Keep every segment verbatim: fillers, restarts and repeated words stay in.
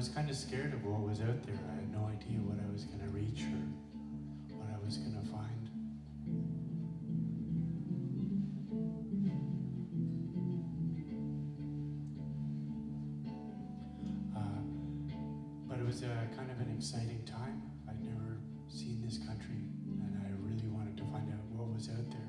was kind of scared of what was out there. I had no idea what I was going to reach or what I was going to find. Uh, but it was a kind of an exciting time. I'd never seen this country, and I really wanted to find out what was out there.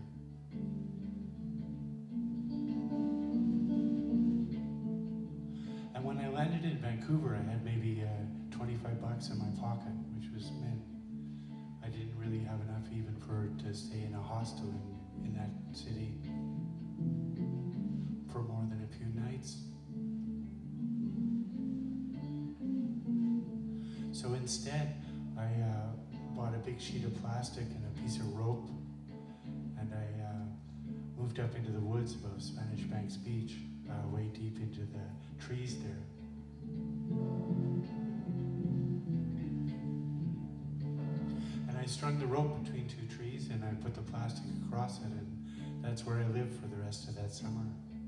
And when I landed in Vancouver, I had maybe uh, twenty-five bucks in my pocket, which was meant I didn't really have enough even for to stay in a hostel in, in that city for more than a few nights. So instead, I uh, bought a big sheet of plastic and a piece of rope, and I uh, moved up into the woods above Spanish Banks Beach, uh, way deep into the trees there. And I strung the rope between two trees, and I put the plastic across it, and that's where I lived for the rest of that summer.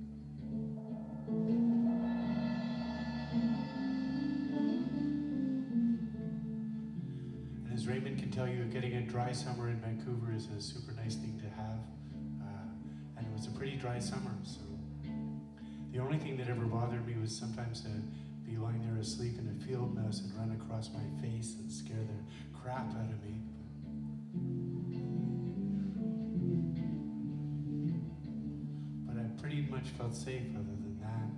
And as Raymond can tell you, getting a dry summer in Vancouver is a super nice thing to have. Uh, and it was a pretty dry summer, so the only thing that ever bothered me was sometimes to be lying there asleep and a field mouse would run across my face and scare the crap out of me. But I pretty much felt safe other than that.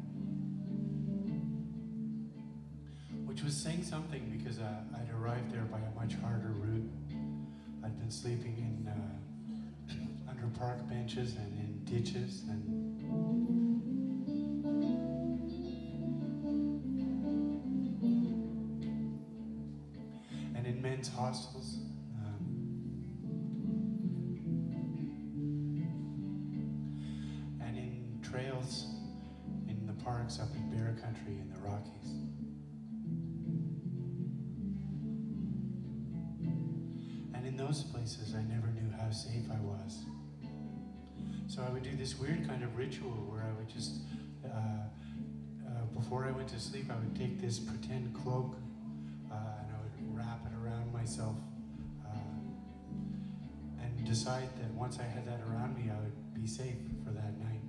Which was saying something, because uh, I'd arrived there by a much harder route. I'd been sleeping in uh, under park benches and in ditches and men's hostels. Um, and in trails in the parks up in Bear Country in the Rockies. And in those places I never knew how safe I was. So I would do this weird kind of ritual where I would just, uh, uh, before I went to sleep, I would take this pretend cloak uh, wrap it around myself uh, and decide that once I had that around me, I would be safe for that night.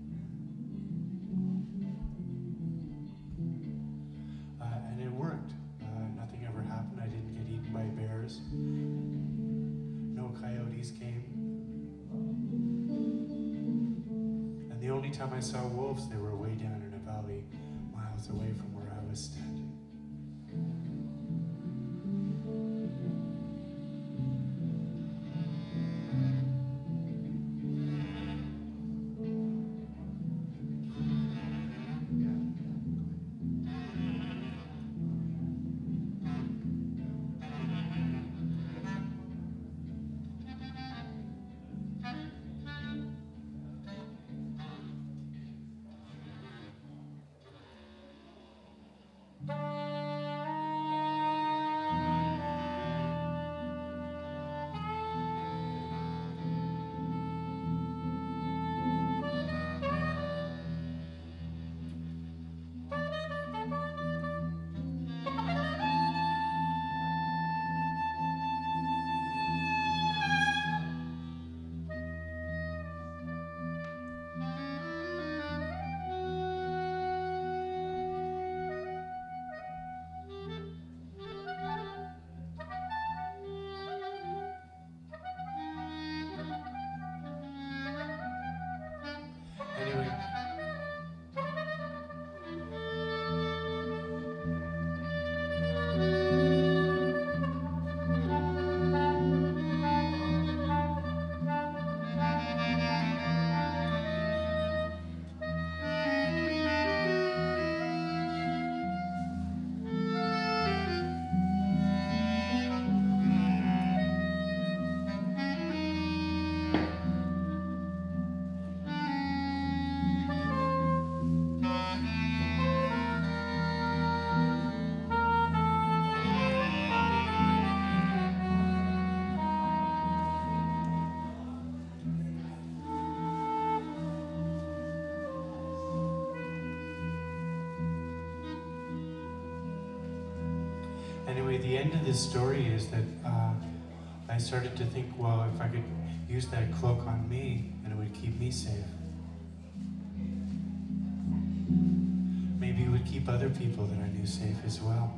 Uh, and it worked. Uh, nothing ever happened. I didn't get eaten by bears. No coyotes came. And the only time I saw wolves, they were way down in a valley, miles away from where I was standing. the end of this story is that uh, I started to think, well, if I could use that cloak on me, then it would keep me safe. Maybe it would keep other people that I knew safe as well.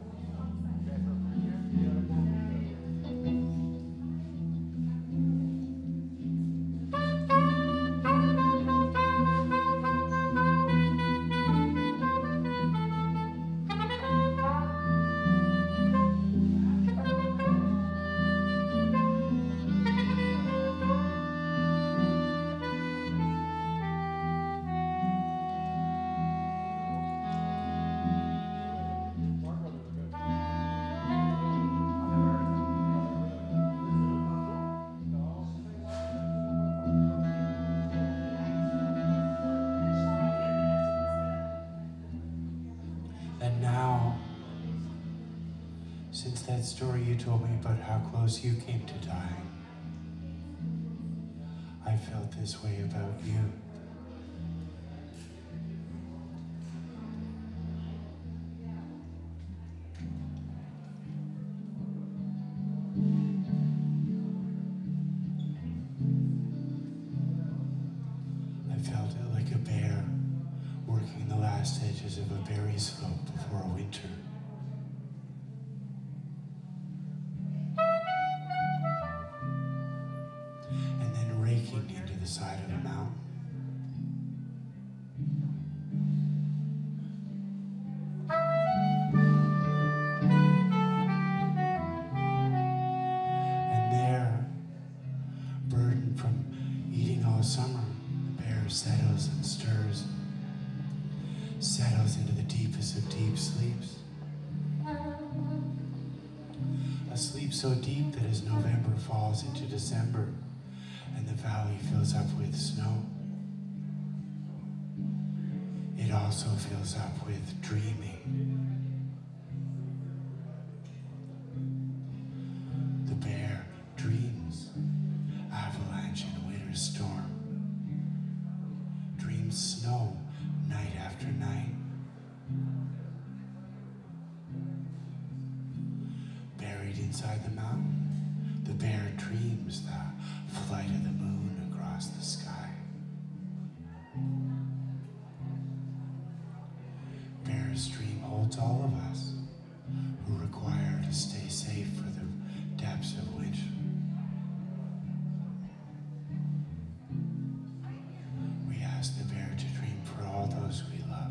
Since that story you told me about how close you came to dying, I felt this way about you. I felt it like a bear working the last edges of a berry slope before a winter. Into the side of the mountain. And there, burdened from eating all summer, the bear settles and stirs, settles into the deepest of deep sleeps. A sleep so deep that as November falls into December, and the valley fills up with snow, it also fills up with dreaming. The bear dreams avalanche and winter storm, dreams snow night after night. Buried inside the mountain, the bear dreams the flight of the moon across the sky. Bear's dream holds all of us who require to stay safe for the depths of winter. We ask the bear to dream for all those we love.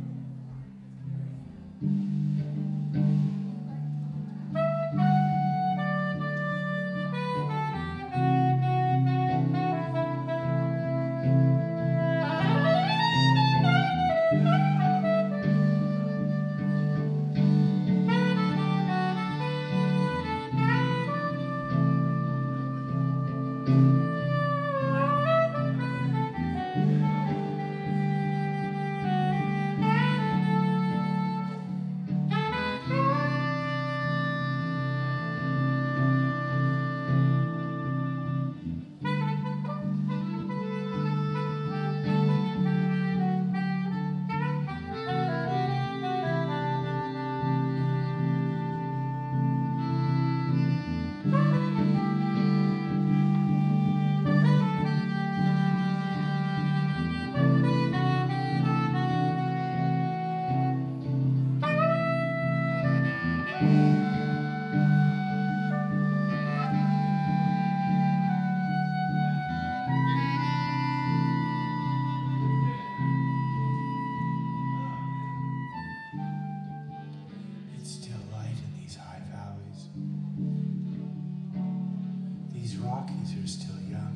Rockies are still young,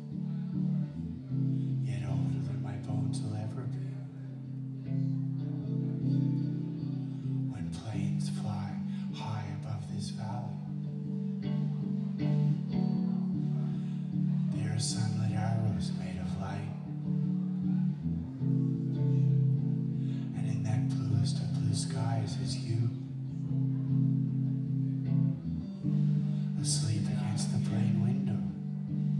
yet older than my bones will ever be. When planes fly high above this valley, they are sunlit arrows made of light. And in that bluest of blue skies is you, asleep against the plane window.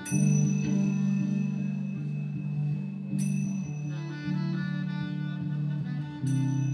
Thank